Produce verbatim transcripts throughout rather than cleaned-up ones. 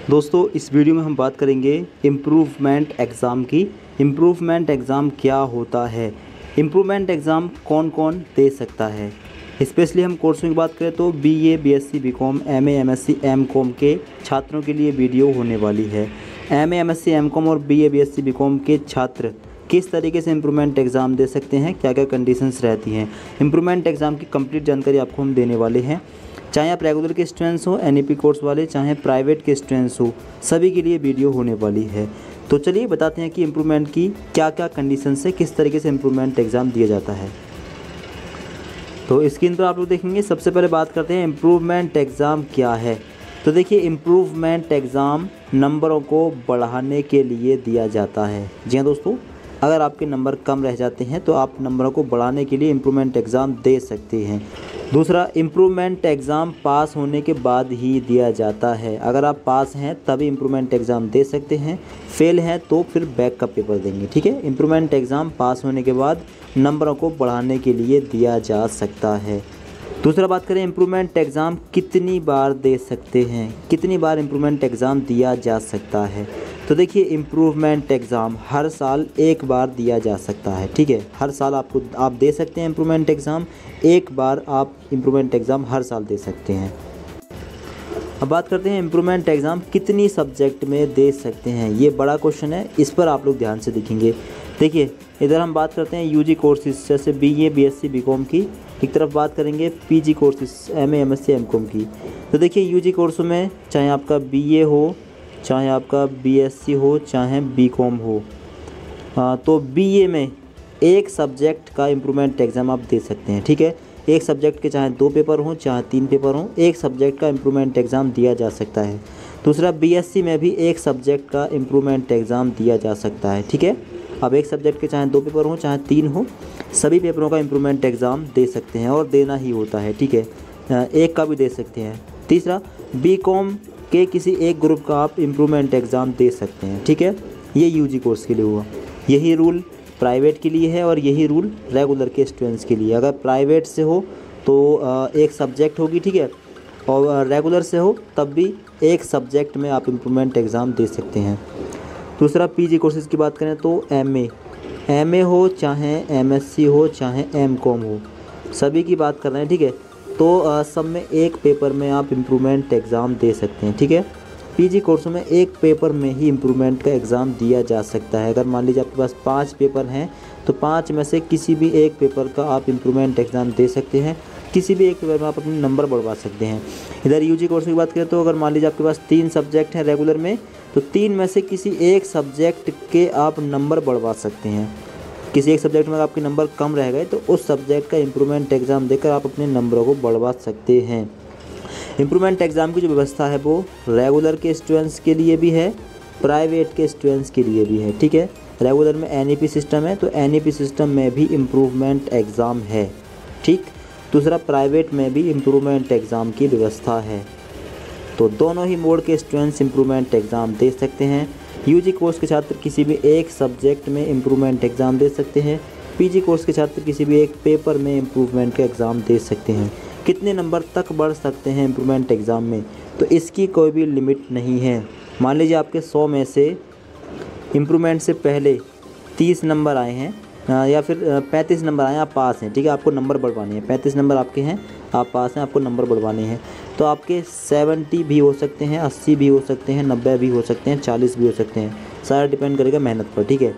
दोस्तों इस वीडियो में हम बात करेंगे इम्प्रूवमेंट एग्ज़ाम की। इम्प्रूवमेंट एग्ज़ाम क्या होता है, इम्प्रूवमेंट एग्ज़ाम कौन कौन दे सकता है। स्पेशली हम कोर्सों की बात करें तो BA, BSc, BCom, MA, MSc, MCom के छात्रों के लिए वीडियो होने वाली है। एमए, एमएससी, एमकॉम और बीए, बीएससी, बीकॉम के छात्र किस तरीके से इम्प्रूवमेंट एग्ज़ाम दे सकते हैं, क्या क्या कंडीशंस रहती हैं, इम्प्रूवमेंट एग्ज़ाम की कंप्लीट जानकारी आपको हम देने वाले हैं। चाहे आप रेगुलर के स्टूडेंट्स हो, एनईपी कोर्स वाले, चाहे प्राइवेट के स्टूडेंट्स हो, सभी के लिए वीडियो होने वाली है। तो चलिए बताते हैं कि इम्प्रूवमेंट की क्या क्या कंडीशन से किस तरीके से इम्प्रूवमेंट एग्ज़ाम दिया जाता है। तो स्क्रीन पर आप लोग देखेंगे। सबसे पहले बात करते हैं इम्प्रूवमेंट एग्ज़ाम क्या है। तो देखिए, इम्प्रूवमेंट एग्ज़ाम नंबरों को बढ़ाने के लिए दिया जाता है। जी हाँ दोस्तों, अगर आपके नंबर कम रह जाते हैं तो आप नंबरों को बढ़ाने के लिए इम्प्रूवमेंट एग्ज़ाम दे सकते हैं। दूसरा, इम्प्रूवमेंट एग्ज़ाम पास होने के बाद ही दिया जाता है। अगर आप पास हैं तभी इम्प्रूवमेंट एग्ज़ाम दे सकते हैं, फेल हैं तो फिर बैक का पेपर देंगे। ठीक है, इम्प्रूवमेंट एग्ज़ाम पास होने के बाद नंबरों को बढ़ाने के लिए दिया जा सकता है। दूसरा बात करें, इम्प्रूवमेंट एग्ज़ाम कितनी बार दे सकते हैं, कितनी बार इम्प्रूवमेंट एग्ज़ाम दिया जा सकता है। तो देखिए, इम्प्रूवमेंट एग्ज़ाम हर साल एक बार दिया जा सकता है। ठीक है, हर साल आपको आप दे सकते हैं इम्प्रूवमेंट एग्ज़ाम, एक बार आप इम्प्रूवमेंट एग्ज़ाम हर साल दे सकते हैं। अब बात करते हैं इम्प्रूवमेंट एग्ज़ाम कितनी सब्जेक्ट में दे सकते हैं। ये बड़ा क्वेश्चन है, इस पर आप लोग ध्यान से देखेंगे। देखिए, इधर हम बात करते हैं यूजी कोर्सेज जैसे बीए, बीएससी, बीकॉम की, एक तरफ बात करेंगे PG courses MA, MSc, MCom की। तो देखिए, यूजी कोर्सों में चाहे आपका बीए हो, चाहे आपका बीएससी हो, चाहे बीकॉम हो, आ, तो बीए में एक सब्जेक्ट का इम्प्रूवमेंट एग्ज़ाम आप दे सकते हैं। ठीक है, एक सब्जेक्ट के चाहे दो पेपर हों, चाहे तीन पेपर हों, एक सब्जेक्ट का इम्प्रूवमेंट एग्ज़ाम दिया जा सकता है। दूसरा, बीएससी में भी एक सब्जेक्ट का इम्प्रूवमेंट एग्ज़ाम दिया जा सकता है। ठीक है, अब एक सब्जेक्ट के चाहे दो पेपर हों, चाहे तीन हो, सभी पेपरों का इम्प्रूवमेंट एग्ज़ाम दे सकते हैं और देना ही होता है। ठीक है, एक का भी दे सकते हैं। तीसरा, बीकॉम के किसी एक ग्रुप का आप इम्प्रूवमेंट एग्ज़ाम दे सकते हैं। ठीक है, ये यूजी कोर्स के लिए हुआ। यही रूल प्राइवेट के लिए है और यही रूल रेगुलर के स्टूडेंट्स के लिए। अगर प्राइवेट से हो तो एक सब्जेक्ट होगी, ठीक है, और रेगुलर से हो तब भी एक सब्जेक्ट में आप इम्प्रूवमेंट एग्ज़ाम दे सकते हैं। दूसरा, पीजी कोर्सेज की बात करें तो एमए एमए हो, चाहे एमएससी हो, चाहे एमकॉम हो, सभी की बात कर रहे हैं। ठीक है, तो आ, सब में एक पेपर में आप इम्प्रूवमेंट एग्ज़ाम दे सकते हैं। ठीक है, पीजी कोर्सों में एक पेपर में ही इम्प्रूवमेंट का एग्ज़ाम दिया जा सकता है। अगर मान लीजिए आपके पास पाँच पेपर हैं तो पाँच में से किसी भी एक पेपर का आप इम्प्रूवमेंट एग्ज़ाम दे सकते हैं, किसी भी एक पेपर में आप अपने नंबर बढ़वा सकते हैं। इधर यूजी कोर्स की बात करें तो अगर मान लीजिए आपके पास तीन सब्जेक्ट हैं रेगुलर में, तो तीन में से किसी एक सब्जेक्ट के आप नंबर बढ़वा सकते हैं। किसी एक सब्जेक्ट में आपके नंबर कम रह गए तो उस सब्जेक्ट का इम्प्रूवमेंट एग्ज़ाम देकर आप अपने नंबरों को बढ़वा सकते हैं। इम्प्रूवमेंट एग्ज़ाम की जो व्यवस्था है वो रेगुलर के स्टूडेंट्स के लिए भी है, प्राइवेट के स्टूडेंट्स के लिए भी है। ठीक है, रेगुलर में एनईपी सिस्टम है तो एनईपी सिस्टम में भी इम्प्रूवमेंट एग्ज़ाम है। ठीक, दूसरा, प्राइवेट में भी इम्प्रूवमेंट एग्ज़ाम की व्यवस्था है। तो दोनों ही मोड के स्टूडेंट्स इम्प्रूवमेंट एग्ज़ाम दे सकते हैं। यूजी कोर्स के छात्र किसी भी एक सब्जेक्ट में इम्प्रूवमेंट एग्ज़ाम दे सकते हैं। पीजी कोर्स के छात्र किसी भी एक पेपर में इम्प्रूवमेंट का एग्ज़ाम दे सकते हैं। कितने नंबर तक बढ़ सकते हैं इम्प्रूवमेंट एग्ज़ाम में, तो इसकी कोई भी लिमिट नहीं है। मान लीजिए आपके सौ में से इम्प्रूवमेंट से पहले तीस नंबर आए हैं या फिर पैंतीस नंबर आए हैं, आप पास हैं। ठीक है, आपको नंबर बढ़वाने हैं, पैंतीस नंबर आपके हैं, आप पास हैं, आपको नंबर बढ़वाने हैं, तो आपके सत्तर भी हो सकते हैं, अस्सी भी हो सकते हैं, नब्बे भी हो सकते हैं, चालीस भी हो सकते हैं, सारा डिपेंड करेगा मेहनत पर। ठीक है,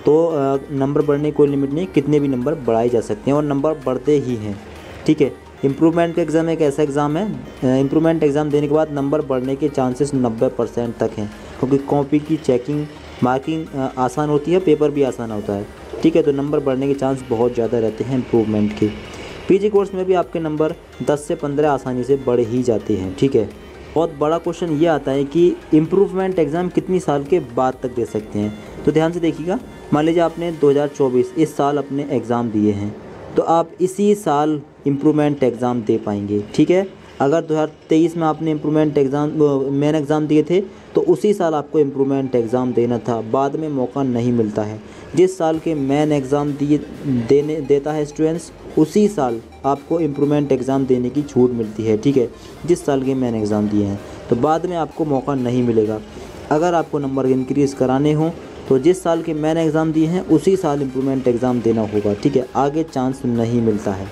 तो नंबर बढ़ने की कोई लिमिट नहीं, कितने भी नंबर बढ़ाए जा सकते हैं और नंबर बढ़ते ही हैं। ठीक है, इम्प्रूवमेंट का एग्ज़ाम एक ऐसा एग्ज़ाम है, इम्प्रूवमेंट एग्ज़ाम देने के बाद नंबर बढ़ने के चांसेस नब्बे परसेंट तक हैं, क्योंकि कॉपी की चेकिंग, मार्किंग आसान होती है, पेपर भी आसान होता है। ठीक है, तो नंबर बढ़ने के चांस बहुत ज़्यादा रहते हैं इम्प्रूवमेंट के। पीजी कोर्स में भी आपके नंबर दस से पंद्रह आसानी से बढ़ ही जाते हैं। ठीक है, बहुत बड़ा क्वेश्चन ये आता है कि इम्प्रूवमेंट एग्ज़ाम कितनी साल के बाद तक दे सकते हैं। तो ध्यान से देखिएगा, मान लीजिए आपने दो हज़ार चौबीस इस साल अपने एग्ज़ाम दिए हैं, तो आप इसी साल इम्प्रूवमेंट एग्ज़ाम दे पाएंगे। ठीक है, अगर दो हज़ार तेईस में आपने इम्प्रूवमेंट एग्ज़ाम मेन एग्ज़ाम दिए थे तो उसी साल आपको इम्प्रूवमेंट एग्ज़ाम देना था, बाद में मौका नहीं मिलता है। जिस साल के मेन एग्ज़ाम दिए देने देता है स्टूडेंट्स, उसी साल आपको इम्प्रूवमेंट एग्ज़ाम देने की छूट मिलती है। ठीक है, जिस साल के मेन एग्ज़ाम दिए हैं, तो बाद में आपको मौका नहीं मिलेगा। अगर आपको नंबर इंक्रीज़ कराने हो तो जिस साल के मैंने एग्ज़ाम दिए हैं उसी साल इम्प्रूवमेंट एग्ज़ाम देना होगा, ठीक है, आगे चांस नहीं मिलता है।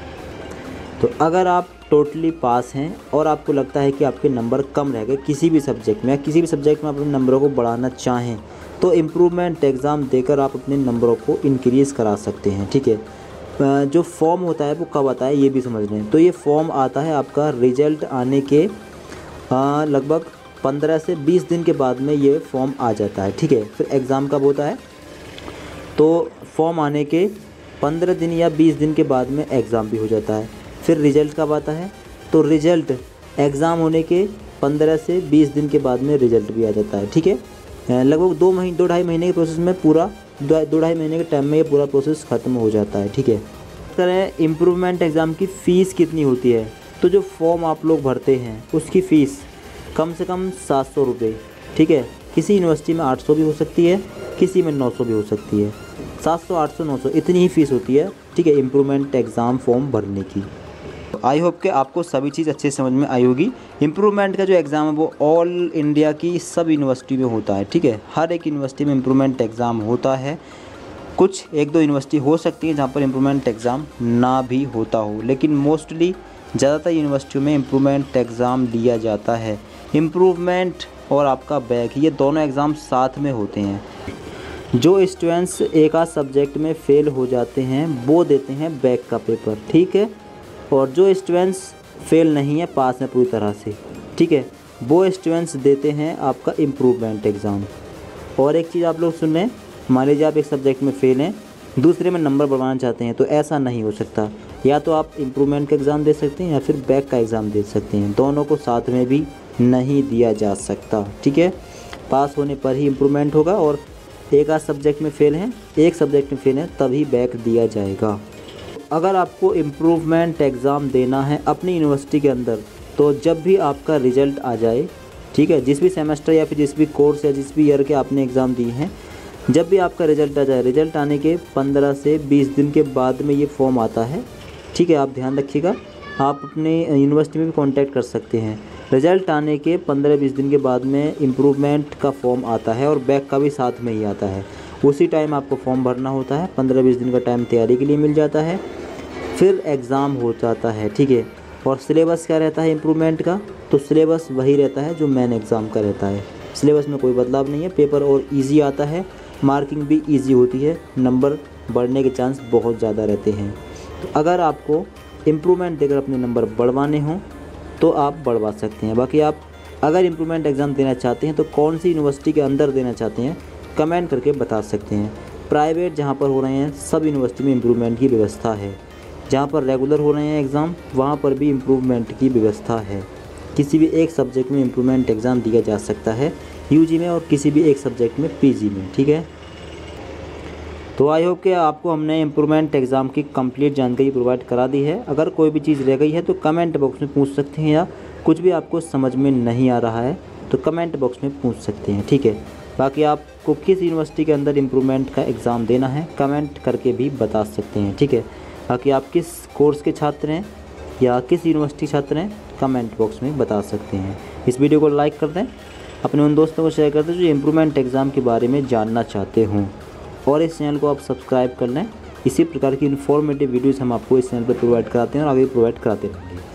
तो अगर आप टोटली पास हैं और आपको लगता है कि आपके नंबर कम रह गए किसी भी सब्जेक्ट में या किसी भी सब्जेक्ट में आप अपने नंबरों को बढ़ाना चाहें तो इम्प्रूवमेंट एग्ज़ाम देकर आप अपने नंबरों को इंक्रीज़ करा सकते हैं, ठीक है। जो फॉर्म होता है वो कब आता है ये भी समझ लें। तो ये फॉर्म आता है आपका रिजल्ट आने के लगभग पंद्रह से बीस दिन के बाद में ये फॉर्म आ जाता है, ठीक है। फिर एग्ज़ाम कब होता है, तो फॉर्म आने के पंद्रह दिन या बीस दिन के बाद में एग्ज़ाम भी हो जाता है। फिर रिज़ल्ट कब आता है, तो रिज़ल्ट एग्ज़ाम होने के पंद्रह से बीस दिन के बाद में रिज़ल्ट भी आ जाता है, ठीक है। लगभग दो महीने दो ढाई महीने के प्रोसेस में पूरा दो दो ढाई महीने के टाइम में ये पूरा प्रोसेस ख़त्म हो जाता है, ठीक है। इस तरह इम्प्रूवमेंट एग्ज़ाम की फ़ीस कितनी होती है, तो जो फॉर्म आप लोग भरते हैं उसकी फ़ीस कम से कम सात सौ रुपये, ठीक है। किसी यूनिवर्सिटी में आठ सौ भी हो सकती है, किसी में नौ सौ भी हो सकती है। सात सौ, आठ सौ, नौ सौ इतनी ही फ़ीस होती है, ठीक है, इम्प्रूवमेंट एग्ज़ाम फॉर्म भरने की। आई होप कि आपको सभी चीज़ अच्छे से समझ में आई होगी। इम्प्रूवमेंट का जो एग्ज़ाम है वो ऑल इंडिया की सब यूनिवर्सिटी में होता है, ठीक है। हर एक यूनिवर्सिटी में इम्प्रूवमेंट एग्ज़ाम होता है। कुछ एक दो यूनिवर्सिटी हो सकती है जहाँ पर इम्प्रूवमेंट एग्ज़ाम ना भी होता हो, लेकिन मोस्टली ज़्यादातर यूनिवर्सिटियों में इम्प्रूवमेंट एग्ज़ाम लिया जाता है। इम्प्रूवमेंट और आपका बैक ये दोनों एग्ज़ाम साथ में होते हैं। जो स्टूडेंट्स एक आध सब्जेक्ट में फ़ेल हो जाते हैं वो देते हैं बैक का पेपर, ठीक है। और जो स्टूडेंट्स फेल नहीं है, पास हैं पूरी तरह से, ठीक है, वो स्टूडेंट्स देते हैं आपका इम्प्रूवमेंट एग्ज़ाम। और एक चीज़ आप लोग सुन लें, मान लीजिए आप एक सब्जेक्ट में फ़ेल हैं, दूसरे में नंबर बढ़वाना चाहते हैं, तो ऐसा नहीं हो सकता। या तो आप इम्प्रूवमेंट का एग्ज़ाम दे सकते हैं या फिर बैक का एग्ज़ाम दे सकते हैं, दोनों को साथ में भी नहीं दिया जा सकता, ठीक है। पास होने पर ही इम्प्रूवमेंट होगा और एक आध सब्जेक्ट में फ़ेल हैं, एक सब्जेक्ट में फ़ेल हैं, तभी बैक दिया जाएगा। अगर आपको इम्प्रूवमेंट एग्ज़ाम देना है अपनी यूनिवर्सिटी के अंदर, तो जब भी आपका रिज़ल्ट आ जाए, ठीक है, जिस भी सेमेस्टर या फिर जिस भी कोर्स या जिस भी ईयर के आपने एग्ज़ाम दिए हैं, जब भी आपका रिज़ल्ट आ जाए, रिज़ल्ट आने के पंद्रह से बीस दिन के बाद में ये फॉर्म आता है, ठीक है। आप ध्यान रखिएगा, आप अपने यूनिवर्सिटी में भी कांटेक्ट कर सकते हैं। रिज़ल्ट आने के पंद्रह बीस दिन के बाद में इम्प्रूवमेंट का फॉर्म आता है और बैक का भी साथ में ही आता है। उसी टाइम आपको फॉर्म भरना होता है, पंद्रह बीस दिन का टाइम तैयारी के लिए मिल जाता है, फिर एग्ज़ाम हो जाता है, ठीक है। और सिलेबस क्या रहता है इम्प्रूवमेंट का, तो सिलेबस वही रहता है जो मेन एग्ज़ाम का रहता है। सिलेबस में कोई बदलाव नहीं है, पेपर और इजी आता है, मार्किंग भी इजी होती है, नंबर बढ़ने के चांस बहुत ज़्यादा रहते हैं। तो अगर आपको इम्प्रूवमेंट देकर अपने नंबर बढ़वाने हों तो आप बढ़वा सकते हैं। बाकी आप अगर इम्प्रूवमेंट एग्ज़ाम देना चाहते हैं तो कौन सी यूनिवर्सिटी के अंदर देना चाहते हैं कमेंट करके बता सकते हैं। प्राइवेट जहाँ पर हो रहे हैं सब यूनिवर्सिटी में इम्प्रूवमेंट की व्यवस्था है, जहाँ पर रेगुलर हो रहे हैं एग्ज़ाम वहाँ पर भी इम्प्रूवमेंट की व्यवस्था है। किसी भी एक सब्जेक्ट में इम्प्रूवमेंट एग्ज़ाम दिया जा सकता है यूजी में और किसी भी एक सब्जेक्ट में पीजी में, ठीक है। तो आई होप कि आपको हमने इम्प्रूवमेंट एग्ज़ाम की कंप्लीट जानकारी प्रोवाइड करा दी है। अगर कोई भी चीज़ रह गई है तो कमेंट बॉक्स में पूछ सकते हैं, या कुछ भी आपको समझ में नहीं आ रहा है तो कमेंट बॉक्स में पूछ सकते हैं, ठीक है। बाकी आपको किस यूनिवर्सिटी के अंदर इम्प्रूवमेंट का एग्ज़ाम देना है कमेंट करके भी बता सकते हैं, ठीक है। बाकी आप किस कोर्स के छात्र हैं या किस यूनिवर्सिटी छात्र हैं कमेंट बॉक्स में बता सकते हैं। इस वीडियो को लाइक कर दें, अपने उन दोस्तों को शेयर कर दें जो इम्प्रूवमेंट एग्ज़ाम के बारे में जानना चाहते हों, और इस चैनल को आप सब्सक्राइब कर लें। इसी प्रकार की इन्फॉर्मेटिव वीडियोज़ हम आपको इस चैनल पर प्रोवाइड कराते हैं और आगे प्रोवाइड कराते रहेंगे।